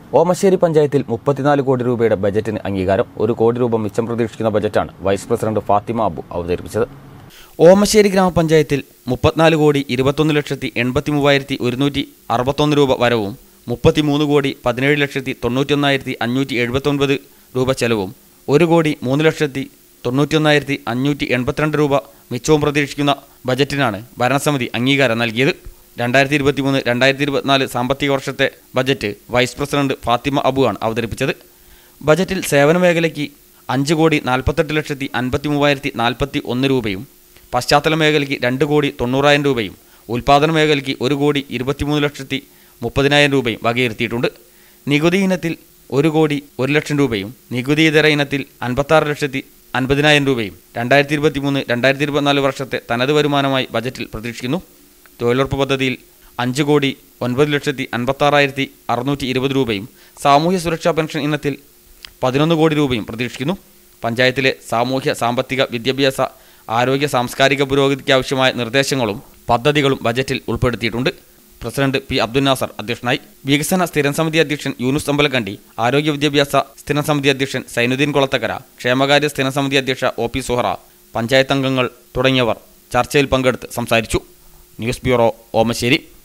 ഓമശ്ശേരി പഞ്ചായത്തിൽ 34 കോടി രൂപയുടെ ബജറ്റിന് അംഗീകാരം. 1 കോടി രൂപ മിച്ചം പ്രതീക്ഷിക്കുന്ന ബജറ്റാണ് വൈസ് പ്രസിഡന്റ് ഫാത്തിമ അബു അവതരിപ്പിച്ചത്. ഓമശ്ശേരി ഗ്രാമപഞ്ചായത്തിൽ 34 കോടി 21,83,161 രൂപ വരവും 33 കോടി 17,91,579 രൂപ ചെലവും 1 കോടി 3,91,582 രൂപ മിച്ചവും പ്രതീക്ഷിക്കുന്ന ബജറ്റിനാണ് ഭരണസമിതി അംഗീകാരം നൽകിയത്. 2023-2024 സാമ്പത്തിക വർഷത്തെ budget vice president Fathima Abu ആണ് അവതരിപ്പിച്ചത്. ബജറ്റിൽ സേവന മേഖലയ്ക്ക് 5 കോടി 48,53,041 രൂപയും, പശ്ചാത്തല മേഖലയ്ക്ക് 2 കോടി 90,000 രൂപയും, ഉൽപ്പാദന മേഖലയ്ക്ക് 1 കോടി 23,30,000 രൂപയും വകയിരുത്തിയിട്ടുണ്ട്. നികുതി ഇനത്തിൽ 1 കോടി 1 ലക്ഷം രൂപയും, നികുതിയിതര ഇനത്തിൽ 56,50,000 രൂപയും 2023-2024 വർഷത്തെ തനത് വരുമാനമായി ബജറ്റിൽ പ്രതീക്ഷിക്കുന്നു. തൊഴിലുറപ്പ് പദ്ധതിയിൽ 5 കോടി 9,56,620 രൂപയും, സാമൂഹ്യ സുരക്ഷാ പെൻഷൻ ഇനത്തിൽ 11 കോടി രൂപയും പ്രതീക്ഷിക്കുന്നു. പഞ്ചായത്തിലെ സാമൂഹ്യ സാമ്പത്തിക വിദ്യാഭ്യാസ ആരോഗ്യ സാംസ്കാരിക പുരോഗതിക്കാവശ്യമായ നിർദ്ദേശങ്ങളും പദ്ധതികളും ബജറ്റിൽ ഉൾപ്പെടുത്തിയിട്ടുണ്ട്. പ്രസിഡന്റ് പി അബ്ദുൽ നാസർ അധ്യക്ഷനായി. വികസന സ്ഥിരം സമിതി അധ്യക്ഷൻ യൂനുസ് അമ്പലക്കണ്ടി, ആരോഗ്യ വിദ്യാഭ്യാസ സ്ഥിരം സമിതി അധ്യക്ഷൻ സൈനുദ്ദീൻ കൊളത്തക്കര, ക്ഷേമകാര്യ സ്ഥിരം സമിതി അധ്യക്ഷ OP സുഹറ, പഞ്ചായത്ത് അംഗങ്ങൾ തുടങ്ങിയവർ ചർച്ചയിൽ പങ്കെടുത്ത് സംസാരിച്ചു. News bureau, Omassery.